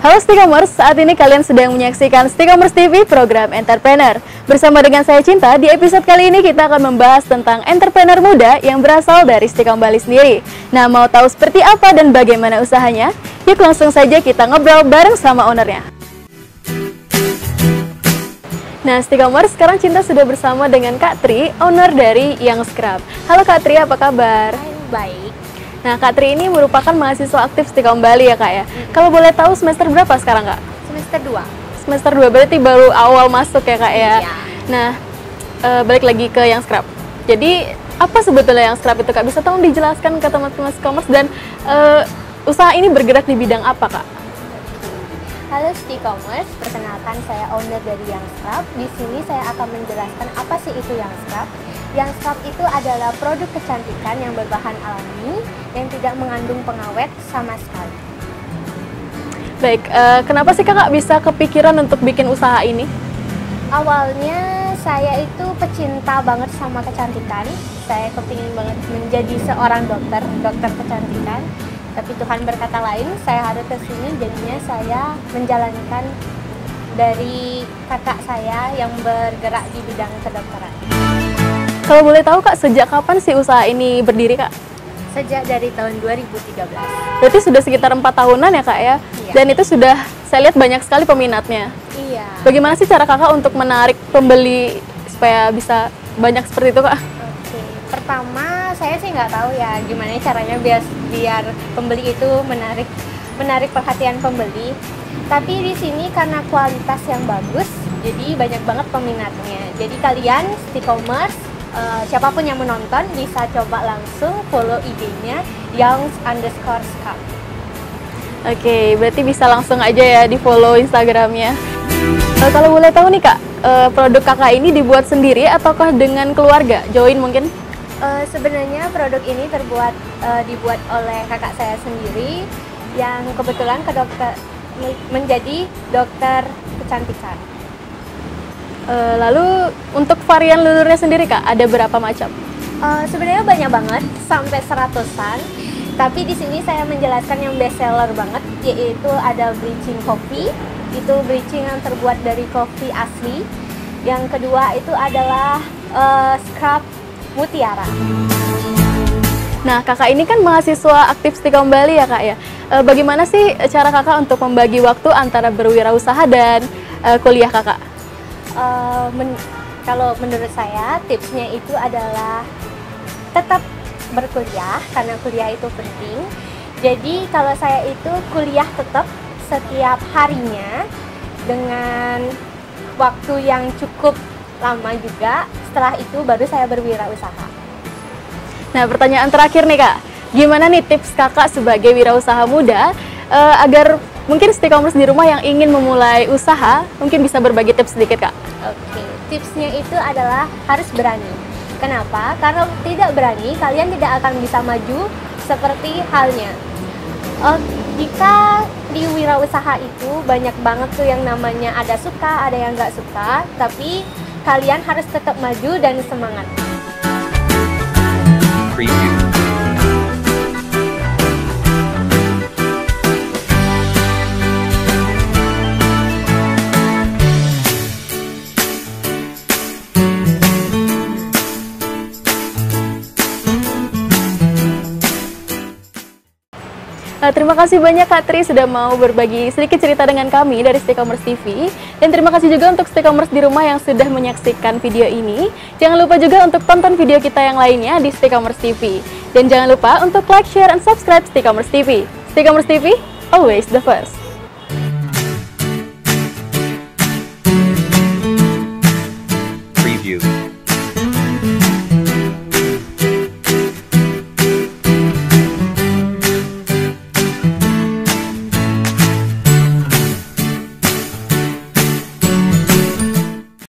Halo Stikomers, saat ini kalian sedang menyaksikan Stikomers TV program Entrepreneur. Bersama dengan saya Cinta, di episode kali ini kita akan membahas tentang entrepreneur muda yang berasal dari Stikom Bali sendiri. Nah, mau tahu seperti apa dan bagaimana usahanya? Yuk langsung saja kita ngobrol bareng sama ownernya. Nah, Stikomers, sekarang Cinta sudah bersama dengan Kak Tri, owner dari Young Scrub. Halo Kak Tri, apa kabar? Baik. Nah, Kak Tri ini merupakan mahasiswa aktif Stikom Bali ya Kak ya? Kalau boleh tahu semester berapa sekarang Kak? Semester 2. Semester 2, berarti baru awal masuk ya Kak ya? Iya. Nah, balik lagi ke Young Scrub. Jadi, apa sebetulnya Young Scrub itu Kak? Bisa tolong dijelaskan ke teman-teman Stikomers dan usaha ini bergerak di bidang apa Kak? Halo Stikomers, perkenalkan saya owner dari Young Scrub. Di sini saya akan menjelaskan apa sih itu Young Scrub. Young Scrub itu adalah produk kecantikan yang berbahan alami yang tidak mengandung pengawet sama sekali. Baik, kenapa sih Kakak bisa kepikiran untuk bikin usaha ini? Awalnya saya itu pecinta banget sama kecantikan. Saya kepingin banget menjadi seorang dokter kecantikan. Tapi Tuhan berkata lain, saya harus ke sini, jadinya saya menjalankan dari kakak saya yang bergerak di bidang kedokteran. Kalau boleh tahu Kak, sejak kapan sih usaha ini berdiri Kak? Sejak dari tahun 2013. Berarti sudah sekitar 4 tahunan ya Kak ya? Iya. Dan itu sudah, saya lihat banyak sekali peminatnya. Iya. Bagaimana sih cara Kakak untuk menarik pembeli supaya bisa banyak seperti itu Kak? Oke. Pertama, saya sih nggak tahu ya gimana caranya biar pembeli itu menarik perhatian pembeli. Tapi di sini karena kualitas yang bagus, jadi banyak banget peminatnya. Jadi kalian Stikomers, siapapun yang menonton bisa coba langsung follow IG-nya youngs_scrub. Oke, berarti bisa langsung aja ya di follow Instagramnya. Kalau boleh tahu nih Kak, produk Kakak ini dibuat sendiri ataukah dengan keluarga? Join mungkin? Sebenarnya produk ini dibuat oleh kakak saya sendiri yang kebetulan menjadi dokter kecantikan. Lalu untuk varian lulurnya sendiri Kak, ada berapa macam? Sebenarnya banyak banget, sampai 100-an. Tapi di sini saya menjelaskan yang best seller banget, yaitu ada bleaching coffee. Itu bleaching yang terbuat dari kopi asli. Yang kedua itu adalah scrub mutiara. Nah, Kakak ini kan mahasiswa aktif Stikom Bali ya Kak ya? Bagaimana sih cara Kakak untuk membagi waktu antara berwirausaha dan kuliah Kakak? Kalau menurut saya tipsnya itu adalah tetap berkuliah karena kuliah itu penting. Jadi kalau saya itu kuliah tetap setiap harinya dengan waktu yang cukup lama juga. Setelah itu baru saya berwirausaha. Nah, pertanyaan terakhir nih Kak, gimana nih tips Kakak sebagai wirausaha muda agar mungkin Stikomers di rumah yang ingin memulai usaha mungkin bisa berbagi tips sedikit Kak? Oke, tipsnya itu adalah harus berani. Kenapa? Karena tidak berani, kalian tidak akan bisa maju seperti halnya. Jika di wirausaha itu banyak banget tuh yang namanya ada suka, ada yang nggak suka, tapi kalian harus tetap maju dan semangat. Preview. Terima kasih banyak Kak Tri sudah mau berbagi sedikit cerita dengan kami dari Stikomers TV. Dan terima kasih juga untuk Stikomers di rumah yang sudah menyaksikan video ini. Jangan lupa juga untuk tonton video kita yang lainnya di Stikomers TV. Dan jangan lupa untuk like, share, and subscribe Stikomers TV. Stikomers TV, always the first.